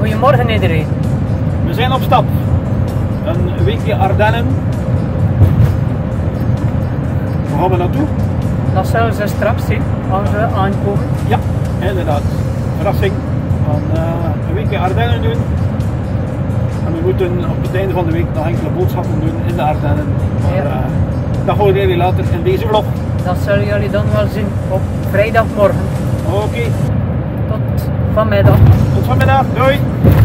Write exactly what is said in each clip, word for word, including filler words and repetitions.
Goedemorgen iedereen. We zijn op stap. Een weekje Ardennen. Waar gaan we naartoe? Dat zullen ze straks zien als we aankomen. Ja, inderdaad. Verrassing. We gaan uh, een weekje Ardennen doen. En we moeten op het einde van de week nog enkele boodschappen doen in de Ardennen. Maar Ja. uh, dat horen jullie later in deze vlog. Dat zullen jullie dan wel zien op vrijdagmorgen. Oké, okay. Tot vanmiddag. Tot vanmiddag. Doei!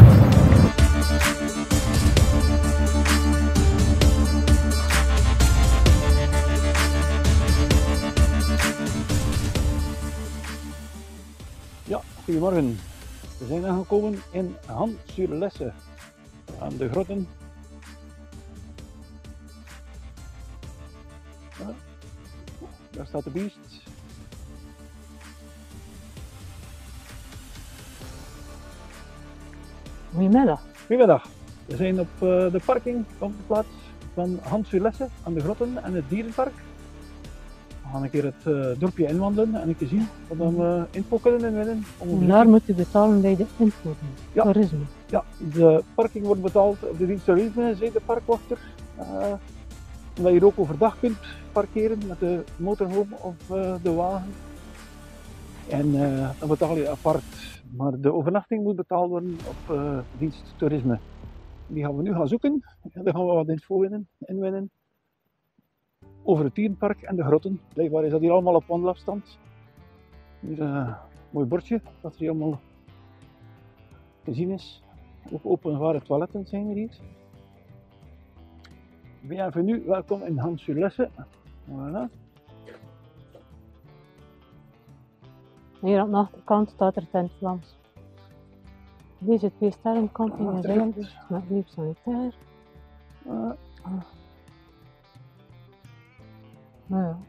Ja, goedemorgen. We zijn aangekomen in Han-sur-Lesse aan de grotten. Ja, daar staat de biest. Goedemiddag. Goedemiddag. We zijn op uh, de parking op de plaats van Han-sur-Lesse aan de grotten en het dierenpark. We gaan een keer het uh, dorpje inwandelen en een keer zien wat we info kunnen inwinnen. En daar moet u betalen bij de info. Ja. Toerisme. Ja, de parking wordt betaald op de dienst toerisme, zei de parkwachter. Uh, omdat je er ook overdag kunt parkeren met de motorhome of uh, de wagen. En uh, dan betaal je apart. Maar de overnachting moet betaald worden op uh, dienst toerisme. Die gaan we nu gaan zoeken. En dan gaan we wat info winnen, inwinnen. Over het dierenpark en de grotten. Blijkbaar is dat hier allemaal op wandelafstand. Hier een uh, mooi bordje dat er hier allemaal te zien is. Ook openbare toiletten zijn er hier. Bienvenue, welkom in Han-sur-Lesse. Voilà. Hier aan de achterkant staat er het in het Vlaams. Deze twee sterren camping en Achterkant. ruimte met lief sanitair. Uh, Ah. Nou ja.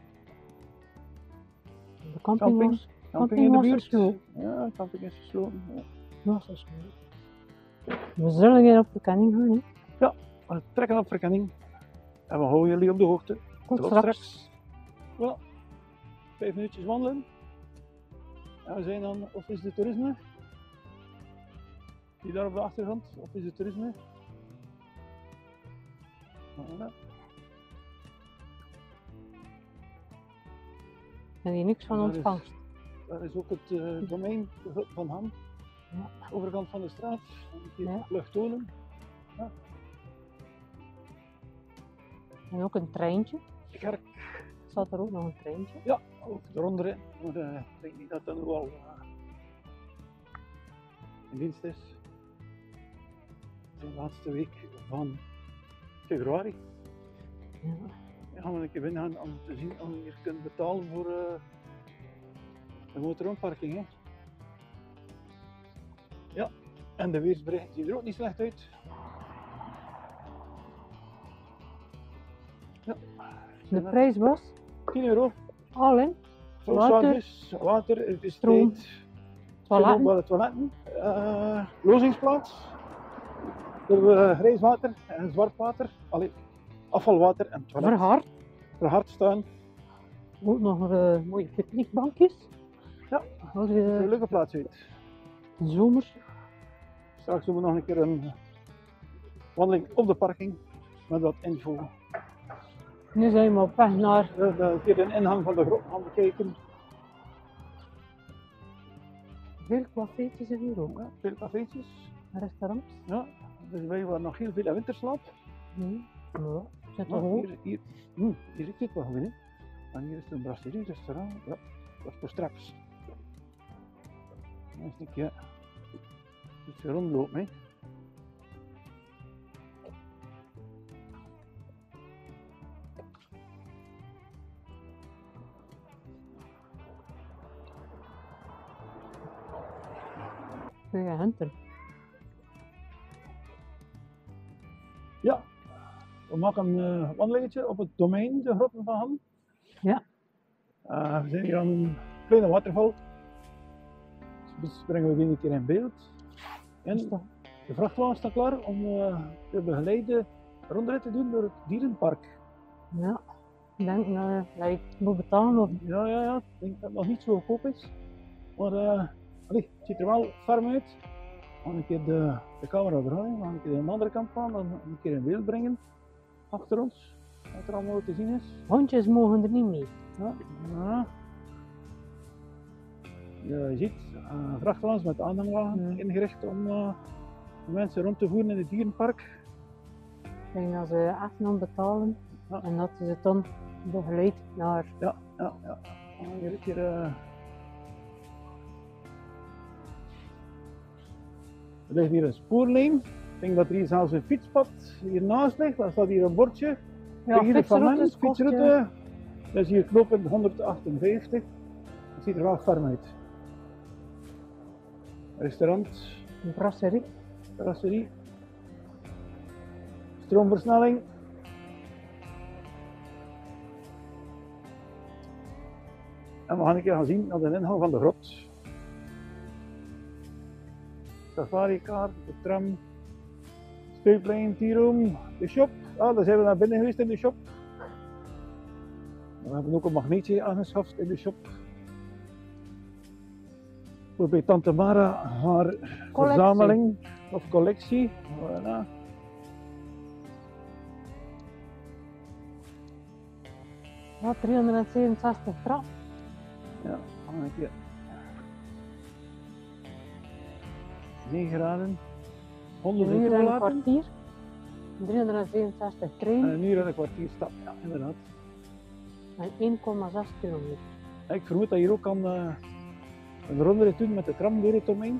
De camping, Camping. was, camping in de was buurt. gesloten. Ja, camping is gesloten. Ja. Was gesloten. We zullen weer op verkenning gaan. Hè. We trekken op verkenning. En we houden jullie op de hoogte. Tot Tot straks. straks. Wel, vijf minuutjes wandelen. En we zijn dan Office de Toerisme. Die daar op de achtergrond, Office de Toerisme. Voilà. En hier niks van Daar is- ontvangst. Daar is ook het uh, domein van Han. Ja. Overkant van de straat. Een keer Ja. vlug tonen. En ook een treintje. Kerk. Staat er ook nog een treintje. Ja, ook eronder. Hè. Maar uh, ik denk niet dat dat nu al uh, in dienst is. Het is de laatste week van februari. Ja. Dan gaan we een keer binnen gaan om te zien of je hier kunt betalen voor uh, de motorhomparking. Hè. Ja, en de weersbericht ziet er ook niet slecht uit. Ja. De prijs was tien euro. al in. Voor Water. service, water, elektriciteit, Stroom. Toiletten. toiletten, toiletten uh, lozingsplaats, uh, grijs water en zwart water, allee, afvalwater en toilet. Verhard. Verhard staan. Ook nog uh, mooie picknickbankjes. Ja. Als Er een je leuke plaats uit. de zomer. Straks doen we nog een keer een wandeling op de parking met wat info. Nu zijn we op weg naar We gaan een keer de ingang van de grot gaan bekijken. veel cafeetjes en hier ook. Ja, veel cafeetjes. Restaurants. Ja, dus wij waren nog heel veel in winterslaap. Nee. Ja. Zit Maar er ook. hier, hier, hm, hier zit het wel goed, hè. En hier is een brasserie, restaurant. Ja, dat is voor straks. Dan is een keer iets rondlopen, hè. Goeie henten. Ja, we maken een uh, wandelingetje op het domein, de grotten van Han. Ja. Uh, we zijn hier aan een kleine waterval. Dus brengen we weer een keer in beeld. En Is dat- de vrachtwagen staat klaar om uh, de begeleide rondrit te doen door het dierenpark. Ja. Ik denk uh, dat je het moet betalen of Ja, ja, ja. Ik denk dat het nog niet zo goedkoop is. Maar uh, allee, het ziet er wel ferm uit. gaan een keer de, de camera draaien, we gaan een keer aan de andere kant gaan, dan een keer in beeld brengen achter ons, wat er allemaal te zien is. Hondjes mogen er niet mee. Ja. Ja. Je ziet uh, vrachtwagens met aanhangwagen Ja. ingericht om uh, mensen rond te voeren in het dierenpark. Ik denk dat ze afstand betalen Ja. en dat ze het dan begeleid naar. Ja, ja, ja. En hier is hier, uh... er ligt hier een spoorlijn. Ik denk dat er hier zelfs een fietspad hiernaast ligt. Daar staat hier een bordje. Ja, Hier de Van Lens, fietsroutes kost je fietsroute. Dat is hier knooppunt honderdachtenvijftig. Het ziet er wel ferm uit. Restaurant, een brasserie. terrasserie. Stroomversnelling. En we gaan een keer gaan zien naar de ingang van de grot. Safari-kaart, de tram, speelplein, T-room, de shop. Ah, daar zijn we naar binnen geweest in de shop. We hebben ook een magneetje aangeschaft in de shop. Voor bij Tante Mara haar verzameling of collectie. Voilà. Ja, driehonderdzevenenzestig trap. Ja, gaan we een keer. negen graden. honderd Een uur euro en een laten. kwartier. driehonderdzevenenzestig En treinen een uur en een kwartier stap, ja, inderdaad. en één komma zes kilometer. Ja, ik vermoed dat je hier ook kan uh, een rondrit doen met de tram door het omheen.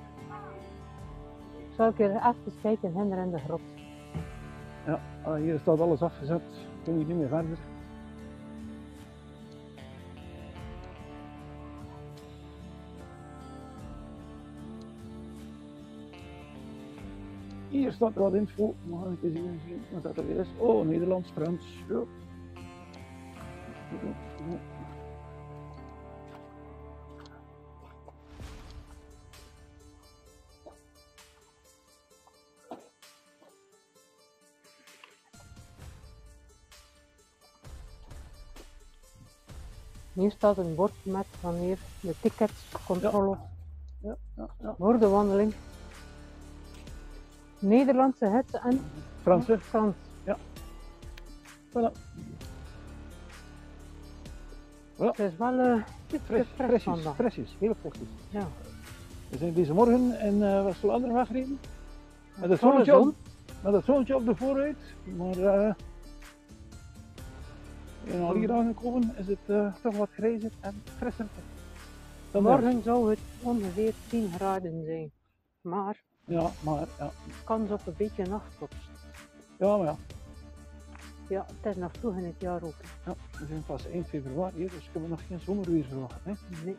Ik zal een keer even kijken, hinder in de grot. Ja, uh, hier staat alles afgezet. Kun je niet meer verder. Hier staat er wat info. We gaan even zien wat dat er weer is. Oh, Nederlands, Frans. Ja. Hier staat een bord met wanneer de ticketscontrole Ja, ja, ja. voor de wandeling. Nederlandse gids en Franse. Frans. Voilà. Voilà. Het is wel uh, Fres, fris fresjes, vandaag. fresjes, heel fresjes. Ja. We zijn deze morgen in uh, West-Vlaanderen weggereden. Met het Volle zonnetje zon. op, met het zonnetje op de vooruit. Maar uh, en al hier aangekomen is het uh, toch wat grijzer en frisser. Dan Morgen zou het ongeveer tien graden zijn. Maar Ja, maar ja. kans op een beetje nachtvorst. Ja, maar ja. Ja, het is nog vroeg in het jaar ook. ja. We zijn pas eind februari, dus kunnen we nog geen zomerweer verwachten. Hè? Nee.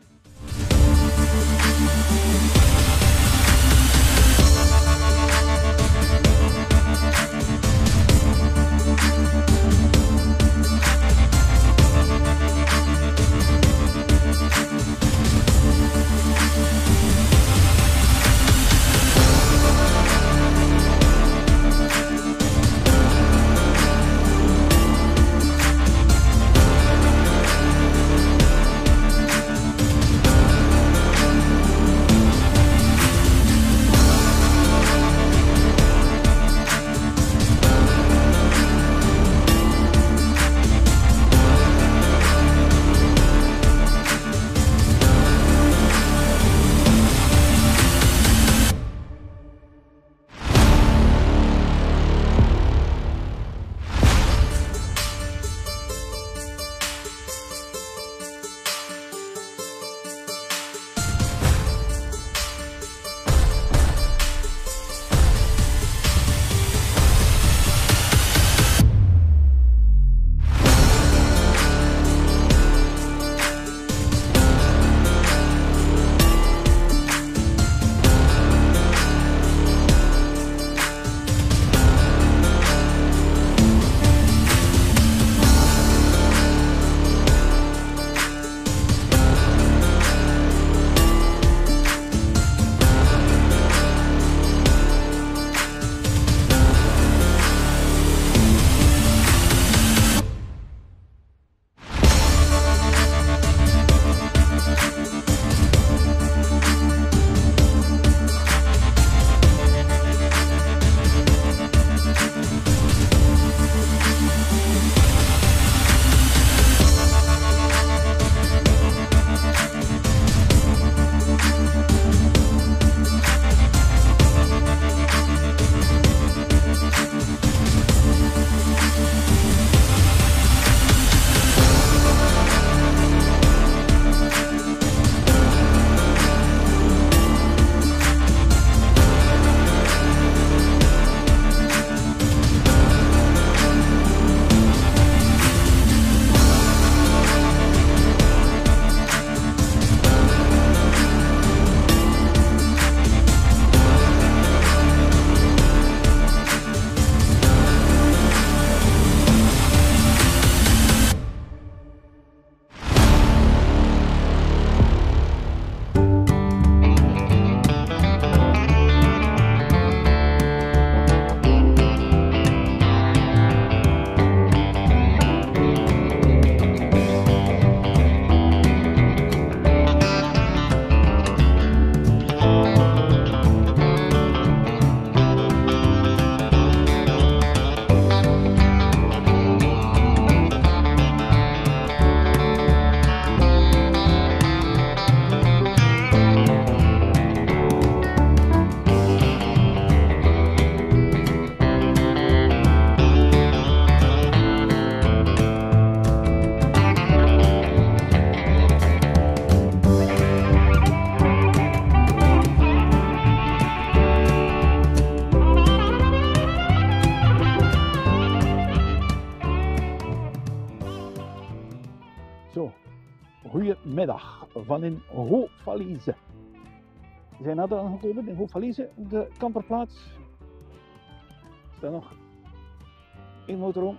middag van in Hooghalize. We zijn net aangekomen in Hooghalize op de kamperplaats. Er staat nog één motorhome.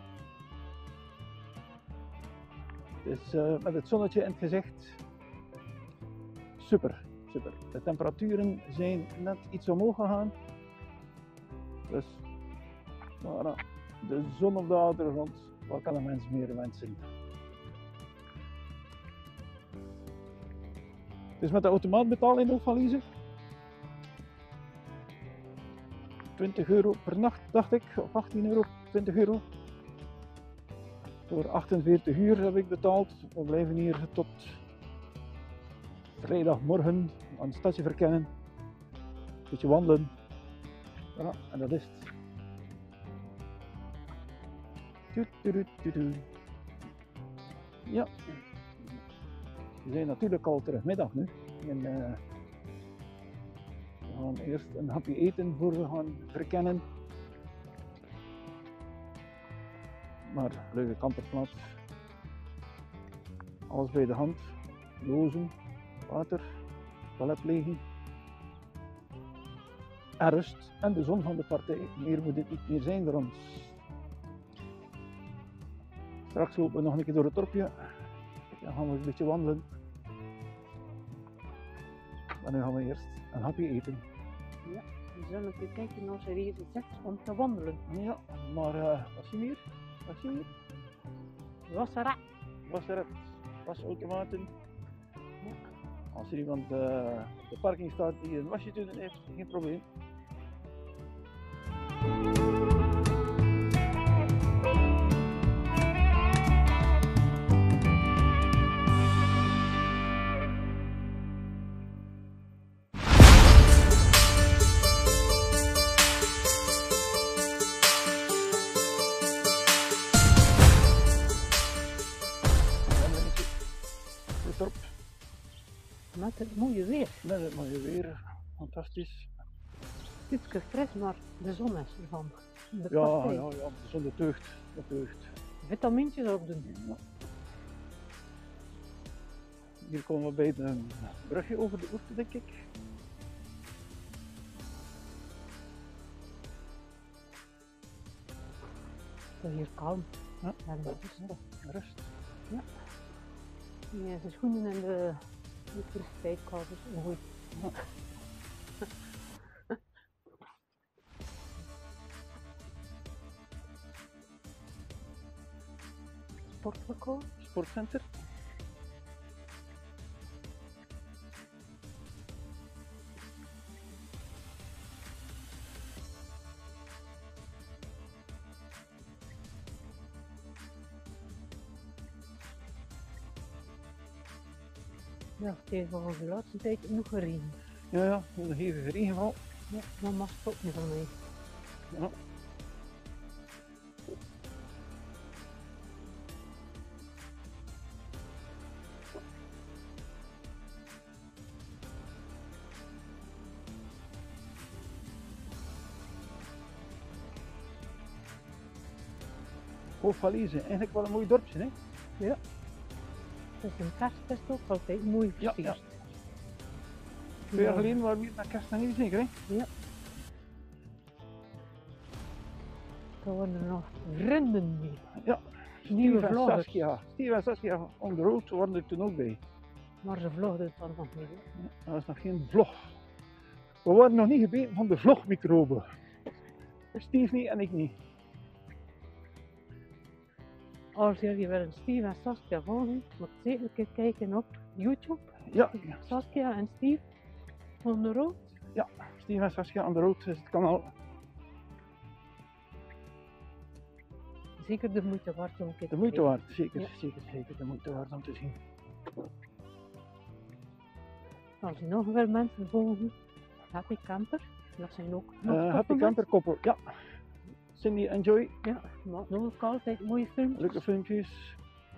Dus uh, met het zonnetje in het gezicht. Super, super. De temperaturen zijn net iets omhoog gegaan. Dus voilà, de zon op de achtergrond, wat kan een mens meer wensen? Dus met de automaat betalen in Hooghalize. twintig euro per nacht dacht ik, of achttien euro, twintig euro. Voor achtenveertig uur heb ik betaald. We blijven hier tot vrijdagmorgen aan het stadje verkennen. Een beetje wandelen. Voilà, en dat is het. Ja. We zijn natuurlijk al terug middag nu. En, uh, we gaan eerst een hapje eten voor we gaan verkennen. Maar leuke kamperplaats. Alles bij de hand. Lozen, water, toiletplegen. En rust. En de zon van de partij. Meer moet dit niet meer zijn voor ons. Straks lopen we nog een keer door het dorpje. Dan gaan we een beetje wandelen. Maar nu gaan we eerst een hapje eten. Ja, we zullen even kijken als er hier zit om te wandelen. Ja, maar uh, wat zie je hier? Wat zie je hier? Wassera. Wasserret, wasautomaten. Ja. Als er iemand uh, op de parking staat die een wasje te doen heeft, geen probleem. Met het mooie weer. Met het mooie weer, fantastisch. Ietsje fris, maar de zon is ervan. De Ja, partij. ja, ja, de zon de deugd, de deugd. Vitamintjes opdoen. Ja. Hier komen we bij een brugje over de Ourthe, denk ik. Het is hier kalm. Ja. En rust. Rust. Ja. Ja, de schoenen en de elektriciteitskabels. Goed. Ja. Sportverkoop. Sportcenter. Ja, het heeft volgens de laatste tijd nog gereden. Ja, ja, een hevige regenval. Ja, dan mag het ook niet van mij. Ja. Hooghalize, eigenlijk wel een mooi dorpje, hè? Ja. Het is een kerstfest ook altijd mooi Ja, versierd. ja. Twee jaar geleden waren we hier naar kerst en nieuw, zeker, hè? Ja. Er worden er nog vrienden mee. Ja. Nieuwe Steve en vloggers. Saskia. Steve en Saskia on the road waren er toen ook bij. Maar ze vlogden het dan nog niet. hè. Ja, dat was nog geen vlog. We waren nog niet gebeten van de vlogmicroben. Steve niet en ik niet. Als jullie willen Steve en Saskia volgen, moet je zeker een keer kijken op YouTube. Ja, Saskia en Steve on the road. ja. Steve en Saskia on the road is het kanaal. Zeker de moeite waard om een keer te De moeite kijken. waard, zeker, Ja. zeker, zeker de moeite waard om te zien. Als je nog veel mensen volgen, Happy Camper, dat zijn ook nog Uh, toffe Happy Camper koppel, ja. Cindy en Joy, mensen. Ja, maakt ook altijd mooie filmpjes. leuke filmpjes.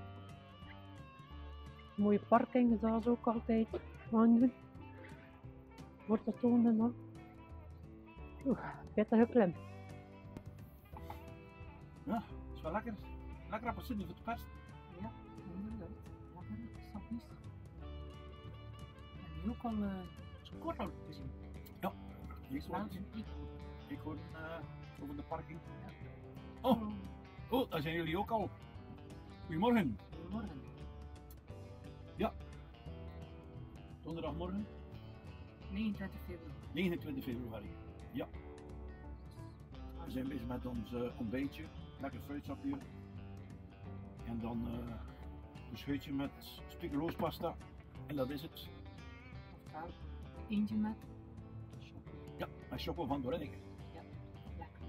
Mooie parkingen, dat is ook altijd aandoen. Wordt dat tonen dan? Oeh, pittige klim. Ja, dat is wel lekker. Lekker appelsine voor de pers. Ja, inderdaad. Lekker, sapjes. je ook al uh, squirrel gezien? Ja, ik hoor Laat het. ik Ik hoor uh, over de parking. Ja. Oh, oh, daar zijn jullie ook al. Goedemorgen. Goedemorgen. Ja. Donderdagmorgen. negenentwintig februari. negenentwintig februari. Ja. We zijn bezig met ons uh, ontbijtje. Lekker fruitsapje. En dan uh, een scheutje met spiegeloospasta. En dat is het. Oftewel, eentje met Ja, met choco van Dorenike. Ja, lekker.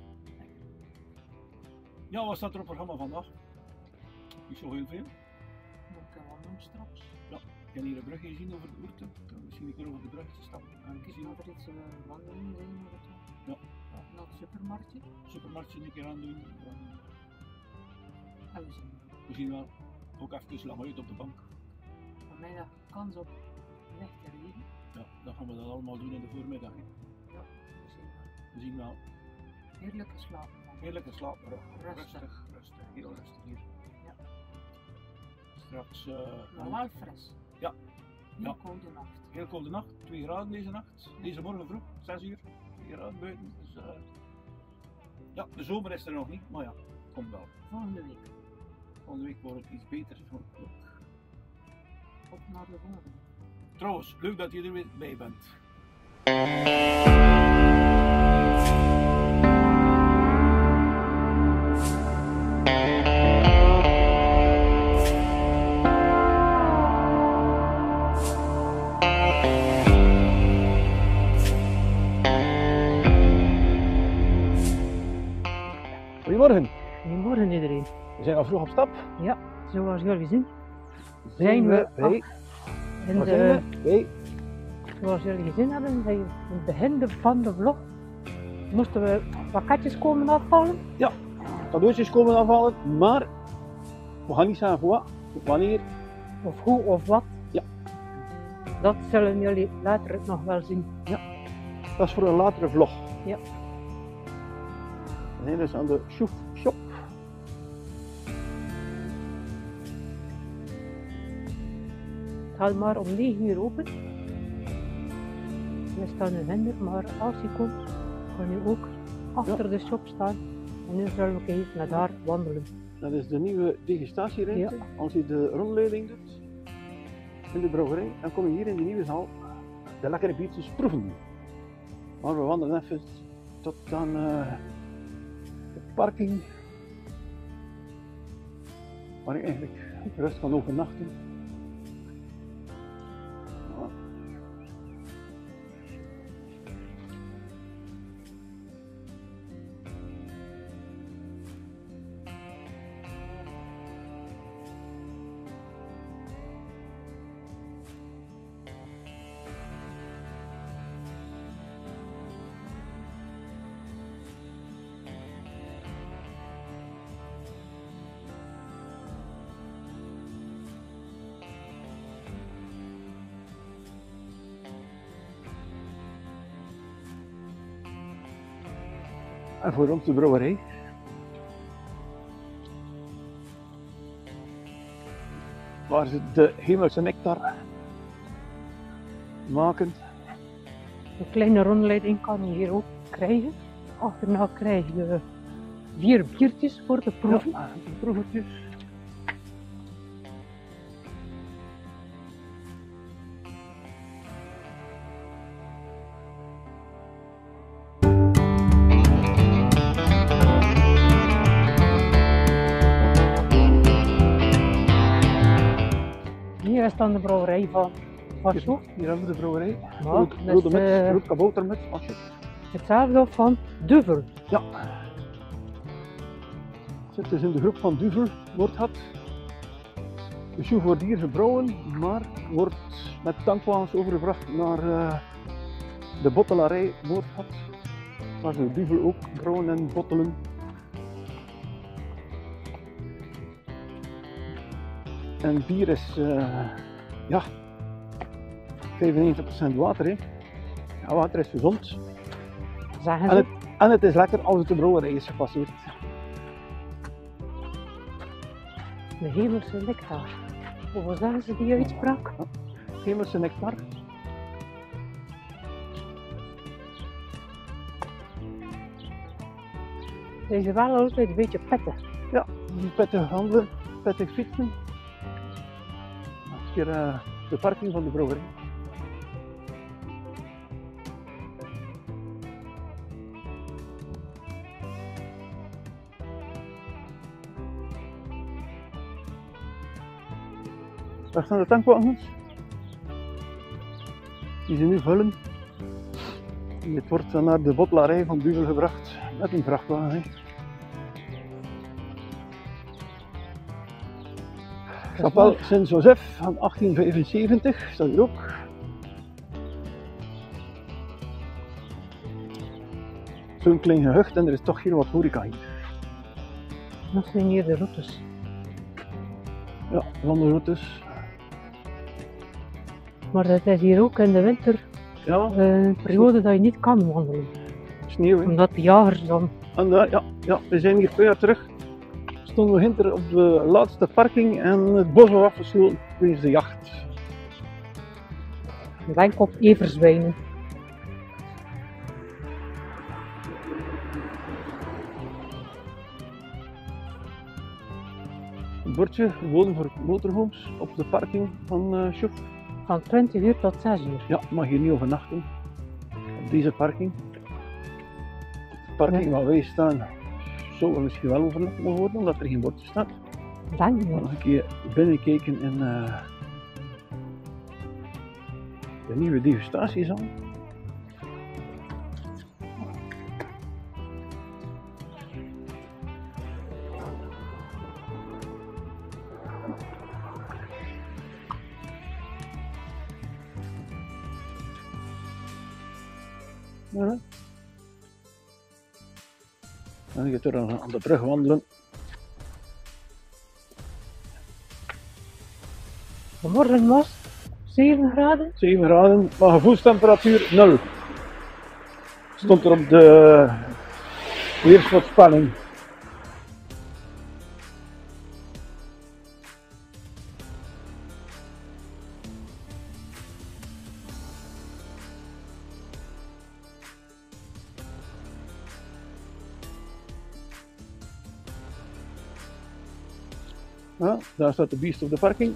Ja, wat staat er op het programma vandaag? Niet zo heel veel. Dan kunnen we wandelen straks. Ja, ik heb hier een brugje gezien over de Oerte. Ik kan misschien een keer over de brug stappen. En Kijk zien of er iets uh, wandelen zijn of het. Ja. Naar het supermarktje. supermarktje een keer aan doen. Dan En we zien we zien wel ook even lang uit op de bank. vanmiddag kans op lichte regen. Ja, dan gaan we dat allemaal doen in de voormiddag. hè. Ja, we zien wel. We zien wel Heerlijke slapen. heerlijke slaap. Rustig. Rustig, rustig, heel rustig hier. Ja. Straks uh, Maar wel fris. Ja. Heel Ja. koude nacht. heel koude nacht, twee graden deze nacht. Deze morgen vroeg, zes uur, twee graden buiten. Dus, uh, ja, de zomer is er nog niet, maar ja, komt wel. Volgende week. Volgende week wordt het iets beter. hopelijk. Op naar de volgende. Trouwens, leuk dat je er weer bij bent. Goedemorgen, Goedemorgen iedereen. we zijn al vroeg op stap. Ja, zoals jullie zien zijn we bij, in waar de, zijn we? Bij zoals jullie gezien hebben, bij het begin van de vlog moesten we pakketjes komen afhalen. cadeautjes komen afhalen, maar we gaan niet zeggen voor wat, wanneer. Of hoe of wat. Ja. Dat zullen jullie later nog wel zien. Dat is voor een latere vlog. Ja. We zijn dus aan de Shoef Shop. Het gaat maar om negen uur open. We staan nu hinder, maar als je komt, kan je ook achter de shop staan. En nu zullen we even naar daar wandelen. Dat is de nieuwe degustatieruimte. Ja. Als je de rondleiding doet in de brouwerij, dan kom je hier in de nieuwe zaal de lekkere biertjes proeven. Maar we wandelen even tot aan uh, de parking, waar ik eigenlijk rust kan overnachten. Ja. En voor ons de brouwerij. Waar ze de hemelse nectar maken. Een kleine rondleiding kan je hier ook krijgen. Achterna krijg je vier biertjes voor de proeven. Ja, de proevertjes. Hier is dan de brouwerij van Varsho. Hier hebben we de brouwerij. Maar Rood, dat rode is muts, eh, rood kaboutermuts. Als je... hetzelfde van Duvel. Ja. Zit dus in de groep van Duvel, Noordhat. De shoe wordt hier gebrouwen, maar wordt met tankwagens overgebracht naar uh, de bottelarij Noordhat. Waar ze Duvel ook brouwen en bottelen. En bier is uh, ja, vijfennegentig procent water. Hè. Ja, water is gezond. Zeggen En ze. het, en het is lekker als het de brouwerij is gepasseerd. De hemelse nectar. Hoe zeggen ze die uitspraak? Hemelse nectar. Deze wel altijd een beetje pettig. Ja, pettig handelen, pettig fietsen. Hier uh, de parking van de brouwerij. Daar staan de tankwagens. Die zijn nu vullen. Het wordt naar de bottelaarij van Duvel gebracht met een vrachtwagen. Kapel Sint-Joseph van achttien vijfenzeventig, staat hier ook. Zo'n klein gehucht en er is toch hier wat horeca hier. Dat zijn hier de routes. Ja, van de routes. Maar het is hier ook in de winter Ja, een periode dat je niet kan wandelen. sneeuw. Hè? Omdat de jagers dan... En daar, ja, ja, we zijn hier twee jaar terug. Stonden we hinter op de laatste parking en het bos was afgesloten wegens de jacht. Denk op everzwijnen. Een bordje, wonen voor motorhomes op de parking van uh, Schoef. Van twintig uur tot zes uur. Ja, mag hier niet overnachten. Op deze parking. De parking Ja. waar wij staan zou er misschien wel overnacht mogen worden, omdat er geen bordje staat. Denk We gaan je. nog een keer binnenkijken in uh, de nieuwe degustatiezaal. Ja. Dan gaat er aan de brug wandelen. Vanmorgen was zeven graden. zeven graden, maar gevoelstemperatuur nul. Stond er op de weersvoorspelling. Ja, daar staat de beest op de parking.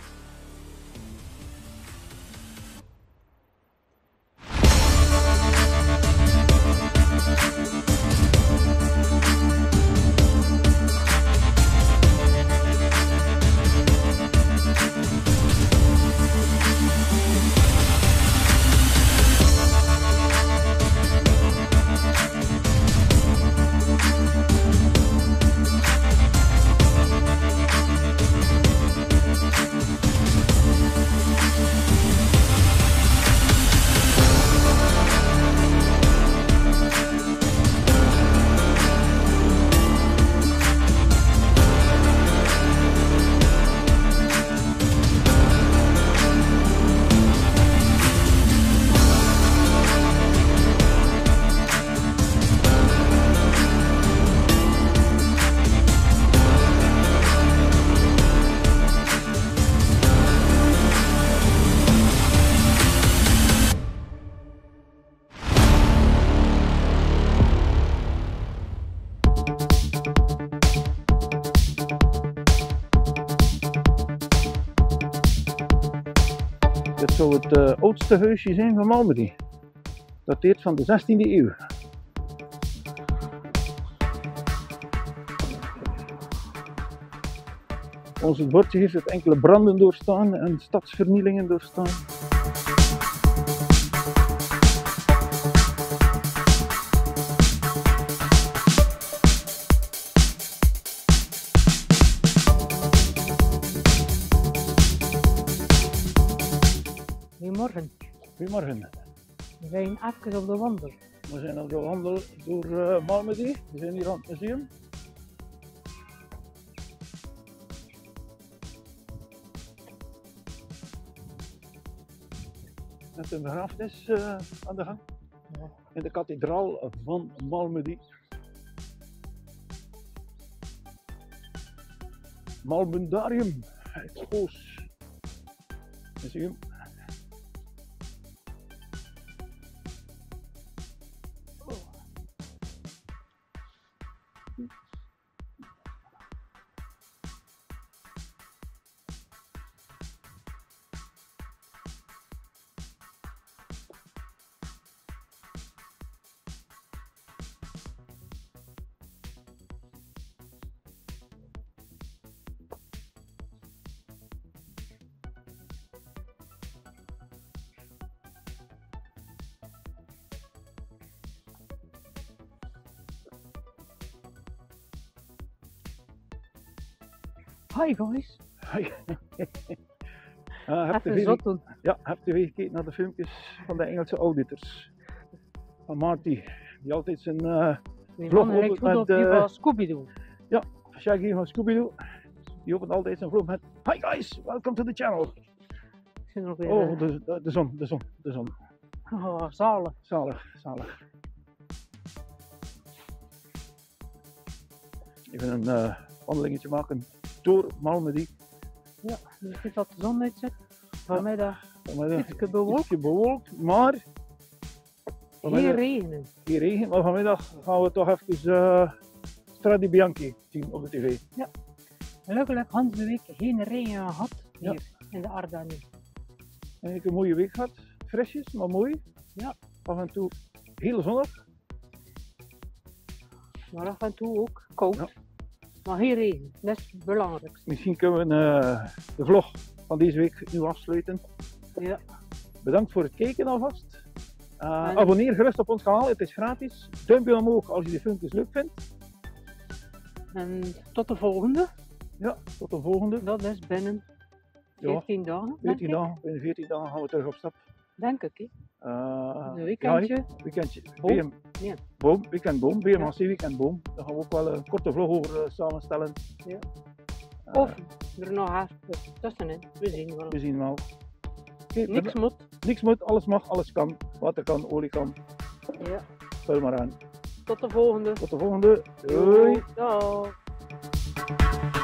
Dit zou het uh, oudste huisje zijn van Malmedy. Dat dateert van de zestiende eeuw. Ons bordje heeft het enkele branden doorstaan en stadsvernielingen doorstaan. Goedemorgen. Goedemorgen. We zijn even op de wandel. We zijn op de wandel door uh, Malmedy. We zijn hier aan het museum. Met een begrafenis uh, aan de gang. Ja. In de kathedraal van Malmedy. Malmundarium Expos Museum. Hi guys. Hoi. Ah, heb Even tv zot doen. Ja, heb tv gekeken naar de filmpjes van de Engelse auditors. Van Marty, die altijd zijn uh, Die vlog man lijkt opent goed met op die uh, van Scooby-Doo. Shaggy van Scooby-Doo. Die opent altijd zijn vlog met Hi guys, welcome to the channel. Ik zie er nog weer. Oh, eh, de, de, de zon, de zon, de zon. oh, zalig. Zalig, zalig. Even een uh, wandelingetje maken door Malmedy. Ja, je ziet dat de zon uitzet. Vanmiddag Vanmiddag ietsje bewolkt. ietsje bewolkt, maar Hier vanmiddag regenen. hier regen, maar vanmiddag gaan we toch even uh, Strade Bianchi zien op de tv. Gelukkig Hans de week geen regen gehad hier Ja. in de Ardennen. En ik heb een mooie week gehad, frisjes, maar mooi. Ja. Af en toe heel zonnig. Maar af en toe ook koud. Ja. Maar geen regen, dat is het belangrijkste. Misschien kunnen we uh, de vlog van deze week nu afsluiten. Ja. Bedankt voor het kijken alvast. Uh, En- abonneer gerust op ons kanaal, het is gratis. Duimpje omhoog als je de filmpjes leuk vindt. En tot de volgende. Ja, tot de volgende. Dat is binnen Ja, veertien dagen. denk veertien ik. dagen. Binnen veertien dagen gaan we terug op stap. Denk ik. Hè. Uh, Een weekendje. Ja, weekendje. Boom. B M, Ja. boom, weekend boom, B M H C Ja. weekend boom. Daar gaan we ook wel een korte vlog over uh, samenstellen. Ja. Uh, Of er nog even tussenin. We zien wel. we zien wel. Okay, Niks moet. niks moet, alles mag, alles kan. Water kan, olie kan. Ja. Vul maar aan. Tot de volgende. Tot de volgende. Doei. Dag.